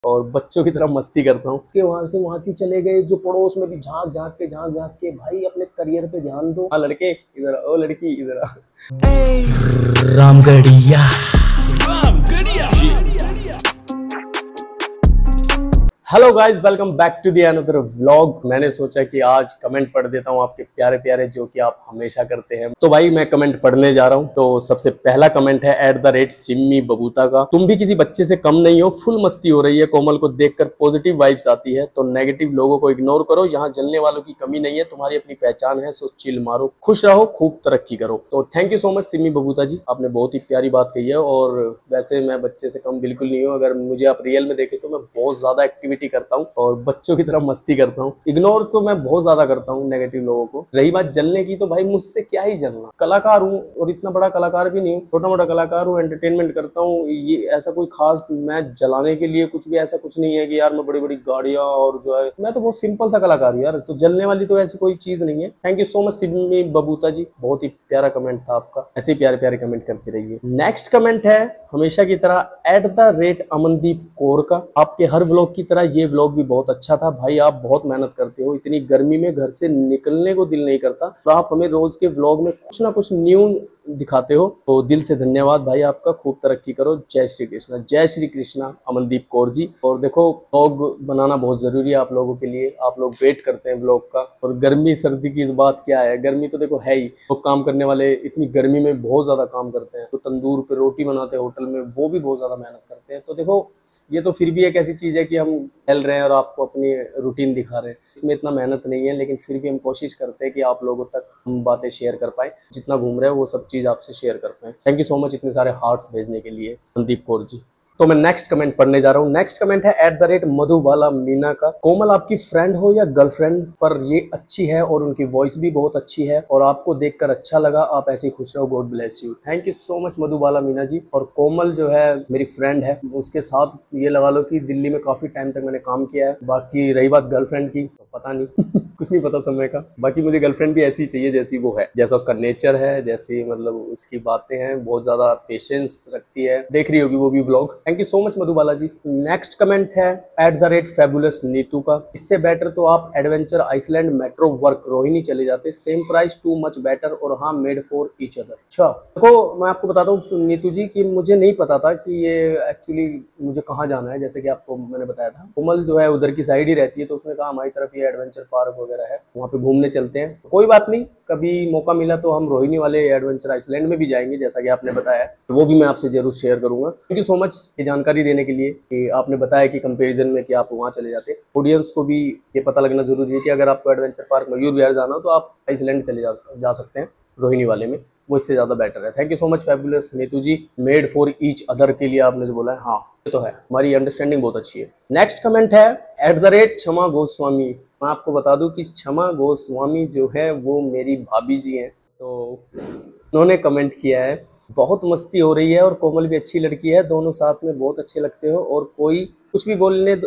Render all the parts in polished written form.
और बच्चों की तरह मस्ती करता हूँ कि वहां से वहां क्यों चले गए, जो पड़ोस में भी झांक झांक के भाई अपने करियर पे ध्यान दो। हाँ लड़के इधर आ, ओ लड़की इधर आ। Ramgarhia. Hello guys, welcome back to the another vlog. मैंने सोचा कि आज कमेंट पढ़ देता हूँ आपके प्यारे प्यारे, जो कि आप हमेशा करते हैं। तो भाई मैं कमेंट पढ़ने जा रहा हूँ। तो सबसे पहला कमेंट है @सिम्मी बबूता का। तुम भी किसी बच्चे से कम नहीं हो, फुल मस्ती हो रही है। कोमल को देखकर पॉजिटिव वाइब्स आती है, तो नेगेटिव लोगों को इग्नोर करो। यहाँ जलने वालों की कमी नहीं है, तुम्हारी अपनी पहचान है, सो चिल मारो, खुश रहो, खूब तरक्की करो। तो thank you so much Simmi Babbuta ji, आपने बहुत ही प्यारी बात कही है। और वैसे मैं बच्चे से कम बिल्कुल नहीं हूँ। अगर मुझे आप रियल में देखें तो मैं बहुत ज्यादा एक्टिविटी करता हूँ और बच्चों की तरह मस्ती करता हूँ। इग्नोर तो मैं बहुत ज्यादा करता हूँ नेगेटिव लोगों को। रही बात जलने की, तो भाई मुझसे क्या ही जलना, कलाकार हूँ और इतना बड़ा कलाकार भी नहीं हूँ, छोटा मोटा कलाकार हूँ, एंटरटेनमेंट करता हूँ। ये ऐसा कोई खास मैं जलाने के लिए कुछ भी ऐसा कुछ नहीं है कि यार मैं बड़ी बड़ी गाड़ियां और जो है, मैं तो बहुत सिंपल सा कलाकार हूँ यार। तो जलने वाली तो ऐसी कोई चीज नहीं है। Thank you so much Simmi Babbuta ji, बहुत ही प्यारा कमेंट था आपका। ऐसे ही प्यारे प्यारे कमेंट करते रहिए। नेक्स्ट कमेंट है हमेशा की तरह @अमनदीप कौर का। आपके हर व्लॉग की तरह ये व्लॉग भी बहुत अच्छा था भाई। आप बहुत मेहनत करते हो, इतनी गर्मी में घर से निकलने को दिल नहीं करता, तो आप हमें रोज के व्लॉग में कुछ ना कुछ न्यू दिखाते हो। तो दिल से धन्यवाद भाई आपका, खूब तरक्की करो। जय श्री कृष्णा, जय श्री कृष्णा अमनदीप कौर जी। और देखो, व्लॉग बनाना बहुत जरूरी है आप लोगों के लिए। आप लोग वेट करते हैं व्लॉग का। और गर्मी सर्दी की बात क्या है, गर्मी तो देखो है ही। तो काम करने वाले इतनी गर्मी में बहुत ज्यादा काम करते हैं। तो तंदूर पे रोटी बनाते हैं होटल में, वो भी बहुत ज्यादा मेहनत करते हैं। तो देखो, ये तो फिर भी एक ऐसी चीज है कि हम चल रहे हैं और आपको अपनी रूटीन दिखा रहे हैं। इसमें इतना मेहनत नहीं है, लेकिन फिर भी हम कोशिश करते हैं कि आप लोगों तक हम बातें शेयर कर पाए। जितना घूम रहे हैं वो सब चीज आपसे शेयर कर पाए। थैंक यू सो मच इतने सारे हार्ट्स भेजने के लिए संदीप कौर जी। तो मैं नेक्स्ट कमेंट पढ़ने जा रहा हूँ। नेक्स्ट कमेंट है @मधुबाला मीना का। कोमल आपकी फ्रेंड हो या गर्लफ्रेंड, पर ये अच्छी है और उनकी वॉइस भी बहुत अच्छी है और आपको देखकर अच्छा लगा। आप ऐसे ही खुश रहो, god bless you. Thank you so much Madhubala Meena ji. और कोमल जो है मेरी फ्रेंड है, उसके साथ ये लगा लो कि दिल्ली में काफी टाइम तक मैंने काम किया है। बाकी रही बात गर्लफ्रेंड की, तो पता नहीं कुछ नहीं पता समय का। बाकी मुझे गर्लफ्रेंड भी ऐसी चाहिए जैसी वो है, जैसा उसका नेचर है, जैसी मतलब उसकी बातें हैं, बहुत ज्यादा पेशेंस रखती है। देख रही होगी वो भी vlog. Thank you so much Madhubala ji. Next comment है @फैबुलस नीतू का। इससे बेटर तो आप adventure island metro walk Rohini चले जाते, same price, too much better, और हाँ मेड फॉर ईच अदर। अच्छा देखो, मैं आपको बताता हूँ नीतू जी कि मुझे नहीं पता था कि ये एक्चुअली मुझे कहाँ जाना है। जैसे कि आपको मैंने बताया था, कोमल जो है उधर की साइड ही रहती है, तो उसने कहा हमारी तरफ ये एडवेंचर पार्क वगैरह है, वहाँ पे घूमने चलते हैं। कोई बात नहीं, कभी मौका मिला तो हम रोहिणी वाले एडवेंचर आइसलैंड में भी जाएंगे, जैसा कि आपने बताया। तो वो भी मैं आपसे जरूर शेयर करूंगा। थैंक यू सो मच ये जानकारी देने के लिए कि आपने बताया कि कंपैरिजन में कि आप वहाँ चले जाते। ऑडियंस को भी ये पता लगना जरूरी है कि अगर आपको एडवेंचर पार्क मयूर विहार जाना हो तो आप आइसलैंड चले जा सकते हैं, रोहिणी वाले में, वो इससे ज्यादा बेटर है। Thank you so much fabulous Neetu ji. Made for each other के लिए आपने जो बोला है, हाँ ये तो है, हमारी अंडरस्टैंडिंग बहुत अच्छी है। नेक्स्ट कमेंट है क्षमा गोस्वामी। मैं आपको बता दूं कि क्षमा गोस्वामी जो है वो मेरी भाभी जी हैं। तो उन्होंने कमेंट किया है, बहुत मस्ती हो रही है और कोमल भी अच्छी लड़की है, दोनों साथ में बहुत अच्छे लगते हो, और कोई कुछ भी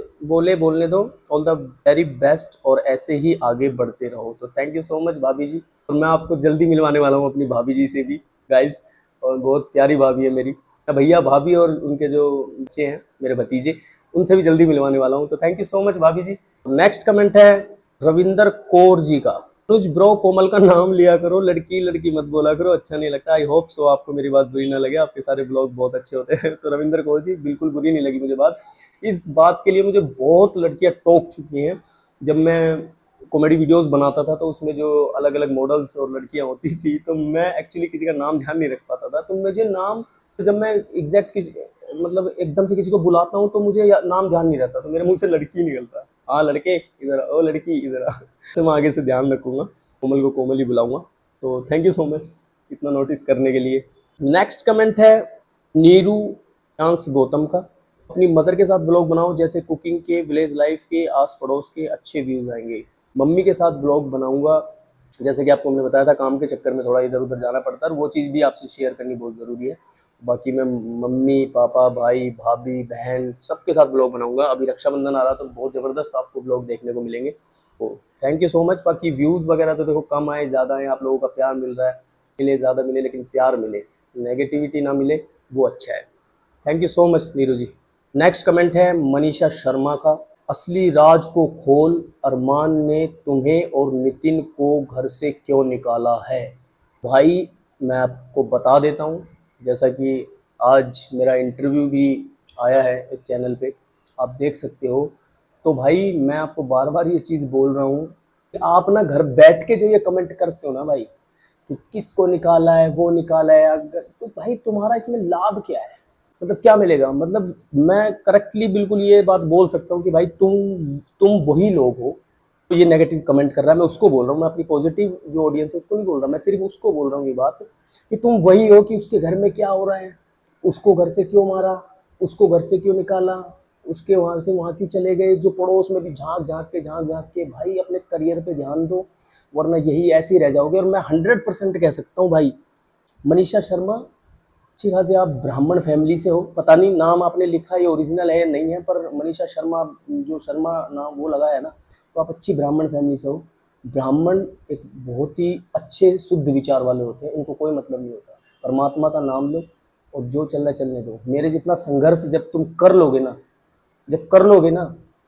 बोलने दो, ऑल द वेरी बेस्ट, और ऐसे ही आगे बढ़ते रहो। तो थैंक यू सो मच भाभी जी। और मैं आपको जल्दी मिलवाने वाला हूँ अपनी भाभी जी से भी गाइज, और बहुत प्यारी भाभी है मेरी। भैया भाभी और उनके जो बच्चे हैं मेरे भतीजे, उनसे भी जल्दी मिलवाने वाला हूँ। तो थैंक यू सो मच भाभी जी। नेक्स्ट कमेंट है रविंदर कौर जी का। अनुज ब्रो, कोमल का नाम लिया करो, लड़की लड़की मत बोला करो, अच्छा नहीं लगता। आई होप सो आपको मेरी बात बुरी ना लगे, आपके सारे ब्लॉग बहुत अच्छे होते हैं। तो रविंदर कौर जी, बिल्कुल बुरी नहीं लगी मुझे बात। इस बात के लिए मुझे बहुत लड़कियां टोक चुकी हैं। जब मैं कॉमेडी वीडियोस बनाता था तो उसमें जो अलग अलग मॉडल्स और लड़कियां होती थी, तो मैं एक्चुअली किसी का नाम ध्यान नहीं रख पाता था। तो मुझे नाम, जब मैं एग्जैक्ट मतलब एकदम से किसी को बुलाता हूँ तो मुझे नाम ध्यान नहीं रहता, तो मेरे मुंह से लड़की निकलता। हाँ लड़के इधर, ओ लड़की इधर आ। तो मैं आगे से ध्यान रखूंगा, कोमल को कोमल ही बुलाऊंगा। तो थैंक यू सो मच इतना नोटिस करने के लिए। नेक्स्ट कमेंट है नीरू चांस गौतम का। अपनी मदर के साथ व्लॉग बनाओ, जैसे कुकिंग के, विलेज लाइफ के, आस पड़ोस के, अच्छे व्यूज आएंगे। मम्मी के साथ व्लॉग बनाऊंगा, जैसे कि आपको हमने बताया था, काम के चक्कर में थोड़ा इधर उधर जाना पड़ता है, और वो चीज़ भी आपसे शेयर करनी बहुत ज़रूरी है। बाकी मैं मम्मी पापा भाई भाभी बहन सबके साथ ब्लॉग बनाऊंगा। अभी रक्षाबंधन आ रहा तो बहुत ज़बरदस्त आपको ब्लॉग देखने को मिलेंगे। तो थैंक यू सो मच। बाकी व्यूज़ वगैरह तो देखो कम आए ज़्यादा आए, आप लोगों का प्यार मिल रहा है, मिले ज़्यादा मिले, लेकिन प्यार मिले, नेगेटिविटी ना मिले, वो अच्छा है। Thank you so much Neeru ji. Next comment है मनीषा शर्मा का, असली राज को खोल, अरमान ने तुम्हें और नितिन को घर से क्यों निकाला है। भाई मैं आपको बता देता हूँ, जैसा कि आज मेरा इंटरव्यू भी आया है एक चैनल पे, आप देख सकते हो। तो भाई मैं आपको बार बार ये चीज़ बोल रहा हूँ कि आप ना घर बैठ के जो ये कमेंट करते हो ना भाई कि किसको निकाला है, वो निकाला है, अगर तो भाई तुम्हारा इसमें लाभ क्या है, मतलब क्या मिलेगा। मतलब मैं करेक्टली बिल्कुल ये बात बोल सकता हूँ कि भाई तुम वही लोग हो। तो ये नेगेटिव कमेंट कर रहा है, मैं उसको बोल रहा हूँ, मैं अपनी पॉजिटिव जो ऑडियंस है उसको नहीं बोल रहा, मैं सिर्फ उसको बोल रहा हूँ ये बात कि तुम वही हो कि उसके घर में क्या हो रहा है, उसको घर से क्यों मारा, उसको घर से क्यों निकाला, उसके वहाँ से वहाँ क्यों चले गए, जो पड़ोस में भी झाँक झाँक के भाई अपने करियर पे ध्यान दो, वरना यही ऐसे ही रह जाओगे। और मैं 100% कह सकता हूँ भाई, मनीषा शर्मा अच्छी खासी आप ब्राह्मण फैमिली से हो, पता नहीं नाम आपने लिखा ये ओरिजिनल है या नहीं है, पर मनीषा शर्मा जो शर्मा नाम वो लगा है ना, तो आप अच्छी ब्राह्मण फैमिली से हो। ब्राह्मण एक बहुत ही अच्छे शुद्ध विचार वाले होते हैं, उनको कोई मतलब नहीं होता, परमात्मा का नाम लो और जो चलना चलने दो। मेरे जितना संघर्ष जब तुम कर लोगे ना, जब कर लोगे ना,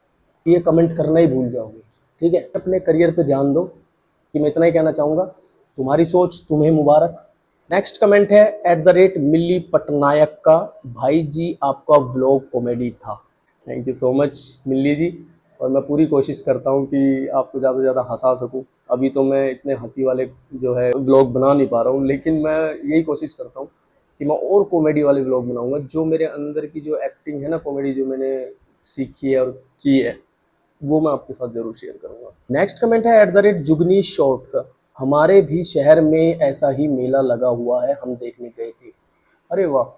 ये कमेंट करना ही भूल जाओगे। ठीक है, अपने करियर पे ध्यान दो, कि मैं इतना ही कहना चाहूँगा। तुम्हारी सोच तुम्हें मुबारक। नेक्स्ट कमेंट है @मिल्ली पटनायक का, भाई जी आपका व्लॉग कॉमेडी था। Thank you so much Milli ji, और मैं पूरी कोशिश करता हूँ कि आपको ज़्यादा से ज़्यादा हंसा सकूँ। अभी तो मैं इतने हंसी वाले जो है व्लॉग बना नहीं पा रहा हूँ, लेकिन मैं यही कोशिश करता हूँ कि मैं और कॉमेडी वाले व्लॉग बनाऊँगा। जो मेरे अंदर की जो एक्टिंग है ना कॉमेडी, जो मैंने सीखी है और की है, वो मैं आपके साथ ज़रूर शेयर करूँगा। नेक्स्ट कमेंट है @जुगनी शॉर्ट का, हमारे भी शहर में ऐसा ही मेला लगा हुआ है, हम देखने गए थे। अरे वाह,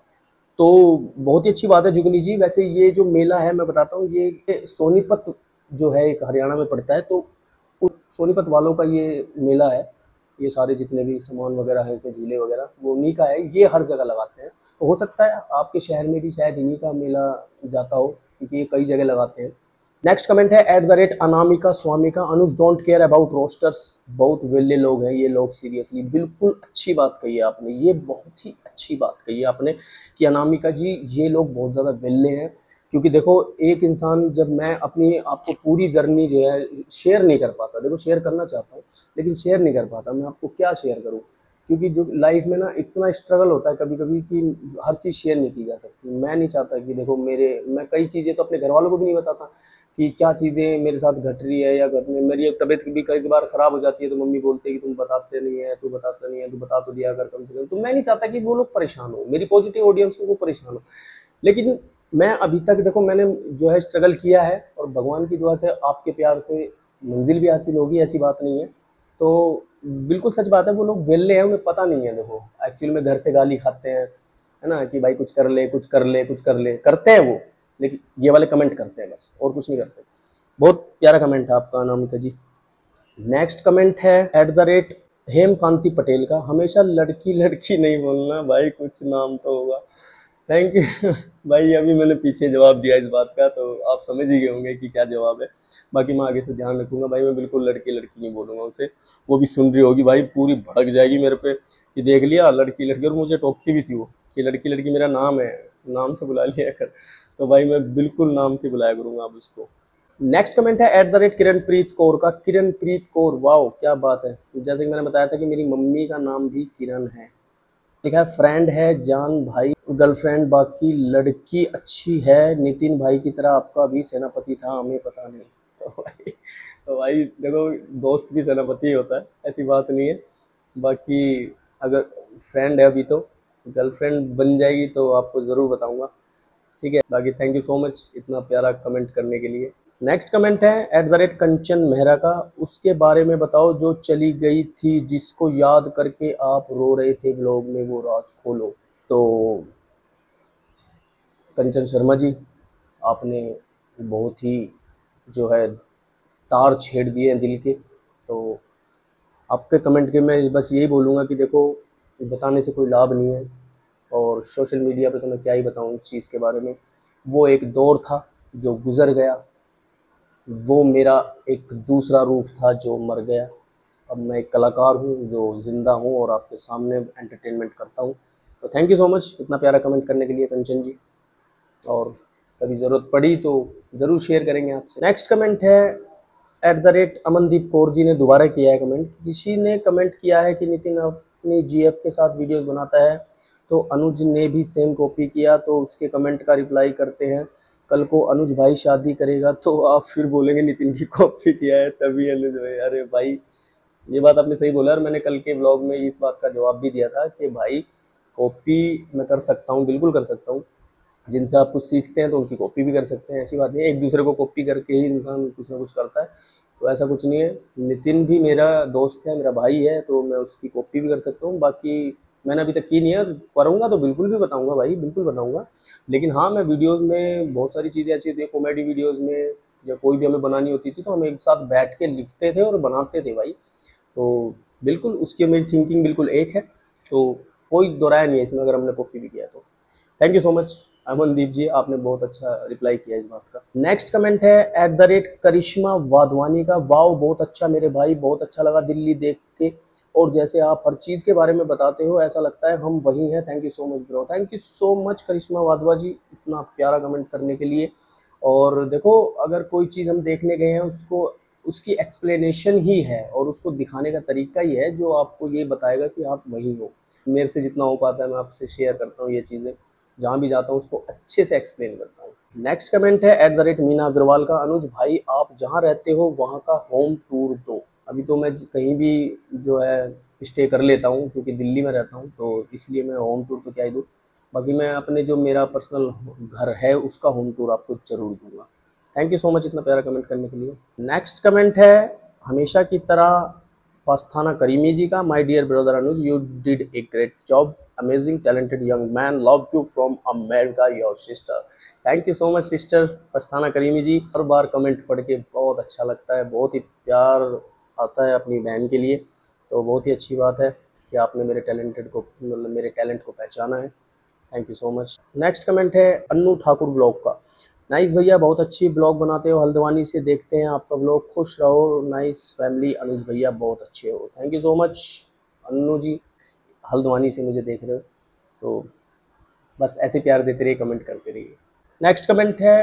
तो बहुत ही अच्छी बात है जुगनी जी। वैसे ये जो मेला है मैं बताता हूँ, ये सोनीपत जो है एक हरियाणा में पड़ता है, तो उन सोनीपत वालों का ये मेला है। ये सारे जितने भी सामान वगैरह है इसमें, झूले वगैरह, वो उन्हीं का है। ये हर जगह लगाते हैं, तो हो सकता है आपके शहर में भी शायद इन्हीं का मेला जाता हो, क्योंकि ये कई जगह लगाते हैं। नेक्स्ट कमेंट है @अनामिका स्वामी का, Anuj don't care about roasters, बहुत वेले लोग हैं ये लोग सीरियसली। बिल्कुल अच्छी बात कही है आपने, ये बहुत ही अच्छी बात कही है आपने कि अनामिका जी ये लोग बहुत ज़्यादा वेले हैं। क्योंकि देखो एक इंसान, जब मैं अपनी आपको पूरी जर्नी जो है शेयर नहीं कर पाता, देखो शेयर करना चाहता हूँ लेकिन शेयर नहीं कर पाता, मैं आपको क्या शेयर करूँ, क्योंकि जो लाइफ में ना इतना स्ट्रगल होता है कभी कभी कि हर चीज़ शेयर नहीं की जा सकती। मैं नहीं चाहता कि देखो मैं कई चीज़ें तो अपने घर वालों को भी नहीं बताता कि क्या चीज़ें मेरे साथ घट रही है, या घटने मेरी तबीयत भी कई बार ख़राब हो जाती है, तो मम्मी बोलती है कि तुम बताते नहीं है, तू बताता नहीं है, तू बता तो दिया कर कम से कम। तो मैं नहीं चाहता कि वो लोग परेशान हो, मेरी पॉजिटिव ऑडियंस को परेशान हो। लेकिन मैं अभी तक देखो मैंने जो है स्ट्रगल किया है, और भगवान की दुआ से आपके प्यार से मंजिल भी हासिल होगी, ऐसी बात नहीं है। तो बिल्कुल सच बात है, वो लोग वेले हैं, उन्हें पता नहीं है। देखो एक्चुअली में घर से गाली खाते हैं, है ना, कि भाई कुछ कर ले कुछ कर ले कुछ कर ले, करते हैं वो, लेकिन ये वाले कमेंट करते हैं बस, और कुछ नहीं करते। बहुत प्यारा कमेंट है आपका अनामिका जी। नेक्स्ट कमेंट है हेमकांति पटेल का, हमेशा लड़की लड़की नहीं बोलना भाई, कुछ नाम तो होगा। थैंक यू भाई, अभी मैंने पीछे जवाब दिया इस बात का, तो आप समझ ही गए होंगे कि क्या जवाब है। बाकी मैं आगे से ध्यान रखूंगा भाई, मैं बिल्कुल लड़की लड़की नहीं बोलूंगा उसे। वो भी सुन रही होगी भाई, पूरी भड़क जाएगी मेरे पे कि देख लिया लड़की लड़की, और मुझे टोकती भी थी वो कि लड़की लड़की मेरा नाम है, नाम से बुला लिया कर। तो भाई मैं बिल्कुल नाम से बुलाया करूंगा अब उसको। नेक्स्ट कमेंट है किरणप्रीत कौर का, किरणप्रीत कौर, वाओ क्या बात है। जैसे कि मैंने बताया था कि मेरी मम्मी का नाम भी किरण है। लिखा है फ्रेंड है जान भाई, गर्लफ्रेंड बाकी लड़की अच्छी है, नितिन भाई की तरह आपका भी सेनापति था, हमें पता नहीं। तो भाई देखो, दोस्त भी सेनापति ही होता है, ऐसी बात नहीं है। बाकी अगर फ्रेंड है अभी, तो गर्लफ्रेंड बन जाएगी तो आपको ज़रूर बताऊंगा। ठीक है, बाकी थैंक यू सो मच इतना प्यारा कमेंट करने के लिए। नेक्स्ट कमेंट है कंचन मेहरा का, उसके बारे में बताओ जो चली गई थी, जिसको याद करके आप रो रहे थे व्लॉग में, वो राज खोलो। तो कंचन शर्मा जी, आपने बहुत ही जो है तार छेड़ दिए हैं दिल के। तो आपके कमेंट के मैं बस यही बोलूँगा कि देखो, बताने से कोई लाभ नहीं है, और सोशल मीडिया पे तो मैं क्या ही बताऊँ इस चीज़ के बारे में। वो एक दौर था जो गुज़र गया, वो मेरा एक दूसरा रूप था जो मर गया। अब मैं एक कलाकार हूँ जो ज़िंदा हूँ और आपके सामने एंटरटेनमेंट करता हूँ। तो थैंक यू सो मच इतना प्यारा कमेंट करने के लिए कंचन जी। और कभी ज़रूरत पड़ी तो ज़रूर शेयर करेंगे आपसे। नेक्स्ट कमेंट है @अमनदीप कौर जी ने दोबारा किया है कमेंट। किसी ने कमेंट किया है कि नितिन अपनी जीएफ के साथ वीडियोस बनाता है, तो अनुज ने भी सेम कॉपी किया, तो उसके कमेंट का रिप्लाई करते हैं कल को अनुज भाई शादी करेगा तो आप फिर बोलेंगे नितिन की कॉपी किया है तभी अनुज भाई। अरे भाई ये बात आपने सही बोला, और मैंने कल के व्लॉग में इस बात का जवाब भी दिया था कि भाई कॉपी मैं कर सकता हूँ, बिल्कुल कर सकता हूँ। जिनसे आप कुछ सीखते हैं तो उनकी कॉपी भी कर सकते हैं, ऐसी बात नहीं है। एक दूसरे को कॉपी करके ही इंसान कुछ ना कुछ करता है, तो ऐसा कुछ नहीं है। नितिन भी मेरा दोस्त है, मेरा भाई है, तो मैं उसकी कॉपी भी कर सकता हूँ। बाकी मैंने अभी तक की नहीं है, करूँगा तो बिल्कुल भी बताऊँगा भाई, बिल्कुल बताऊँगा। लेकिन हाँ, मैं वीडियोज़ में बहुत सारी चीज़ें ऐसी होती है, कॉमेडी वीडियोज़ में या कोई भी हमें बनानी होती थी तो हम एक साथ बैठ के लिखते थे और बनाते थे भाई। तो बिल्कुल उसकी मेरी थिंकिंग बिल्कुल एक है, तो कोई दो राय नहीं है इसमें अगर हमने कॉपी भी किया तो। Thank you so much Amandeep ji, आपने बहुत अच्छा रिप्लाई किया इस बात का। नेक्स्ट कमेंट है @करिश्मा वाधवानी का। वाओ बहुत अच्छा मेरे भाई, बहुत अच्छा लगा दिल्ली देख के, और जैसे आप हर चीज़ के बारे में बताते हो ऐसा लगता है हम वही हैं। Thank you so much bro, thank you so much Karishma Wadhwa ji, इतना प्यारा कमेंट करने के लिए। और देखो, अगर कोई चीज़ हम देखने गए हैं उसको उसकी एक्सप्लेनेशन ही है और उसको दिखाने का तरीका ही है जो आपको ये बताएगा कि आप वही हो। मेरे से जितना हो पाता है मैं आपसे शेयर करता हूँ ये चीज़ें, जहाँ भी जाता हूँ उसको अच्छे से एक्सप्लेन करता हूँ। नेक्स्ट कमेंट है मीना अग्रवाल का। अनुज भाई आप जहाँ रहते हो वहाँ का होम टूर दो। अभी तो मैं कहीं भी जो है स्टे कर लेता हूँ क्योंकि दिल्ली में रहता हूँ, तो इसलिए मैं होम टूर तो क्या ही दूँ। बाकी मैं अपने जो मेरा पर्सनल घर है उसका होम टूर आपको ज़रूर दूंगा। थैंक यू सो मच इतना प्यारा कमेंट करने के लिए। नेक्स्ट कमेंट है हमेशा की तरह पास्थाना करीमी जी का। My dear brother Anuj, you did a great job, amazing talented young man, love you from America, your sister. Thank you so much sister Pasthana Karimi ji. हर बार कमेंट पढ़ के बहुत अच्छा लगता है, बहुत ही प्यार आता है अपनी बहन के लिए, तो बहुत ही अच्छी बात है कि आपने मेरे टैलेंटेड को, मतलब मेरे टैलेंट को पहचाना है। Thank you so much. Next comment है अन्नू ठाकुर ब्लॉग का। नाइस भैया बहुत अच्छी ब्लॉग बनाते हो, हल्द्वानी से देखते हैं आपका ब्लॉग, खुश रहो, नाइस फैमिली, अनुज भैया बहुत अच्छे हो। Thank you so much Annu ji, Haldwani से मुझे देख रहे हो, तो बस ऐसे प्यार देते रहिए, कमेंट करते रहिए। नेक्स्ट कमेंट है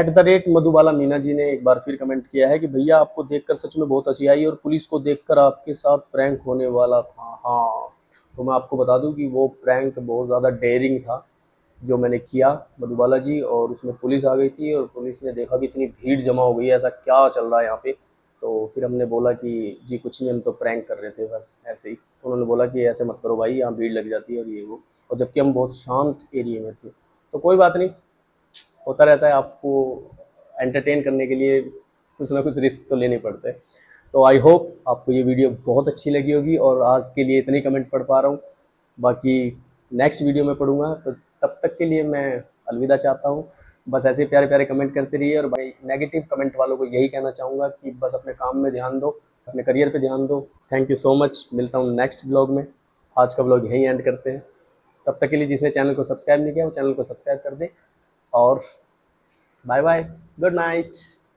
मधुबाला मीना जी ने एक बार फिर कमेंट किया है कि भैया आपको देखकर सच में बहुत हंसी आई और पुलिस को देखकर आपके साथ प्रैंक होने वाला था। हाँ, तो मैं आपको बता दूं कि वो प्रैंक बहुत ज़्यादा डेयरिंग था जो मैंने किया मधुबाला जी, और उसमें पुलिस आ गई थी और पुलिस ने देखा कि इतनी भीड़ जमा हो गई है, ऐसा क्या चल रहा है यहाँ पे। तो फिर हमने बोला कि जी कुछ नहीं, हम तो प्रैंक कर रहे थे बस ऐसे ही। तो उन्होंने बोला कि ऐसे मत करो भाई, यहाँ भीड़ लग जाती है और ये वो, और जबकि हम बहुत शांत एरिए में थे। तो कोई बात नहीं, होता रहता है, आपको एंटरटेन करने के लिए कुछ ना कुछ रिस्क तो लेने पड़ते हैं। तो आई होप आपको ये वीडियो बहुत अच्छी लगी होगी, और आज के लिए इतने कमेंट पढ़ पा रहा हूँ, बाकी नेक्स्ट वीडियो में पढ़ूंगा। तो तब तक के लिए मैं अलविदा चाहता हूँ। बस ऐसे प्यारे प्यारे कमेंट करते रहिए, और भाई नेगेटिव कमेंट वालों को यही कहना चाहूँगा कि बस अपने काम में ध्यान दो, अपने करियर पे ध्यान दो। थैंक यू सो मच, मिलता हूँ नेक्स्ट ब्लॉग में। आज का ब्लॉग यहीं एंड करते हैं। तब तक के लिए जिसने चैनल को सब्सक्राइब नहीं किया वो चैनल को सब्सक्राइब कर दे, और बाय बाय, गुड नाइट।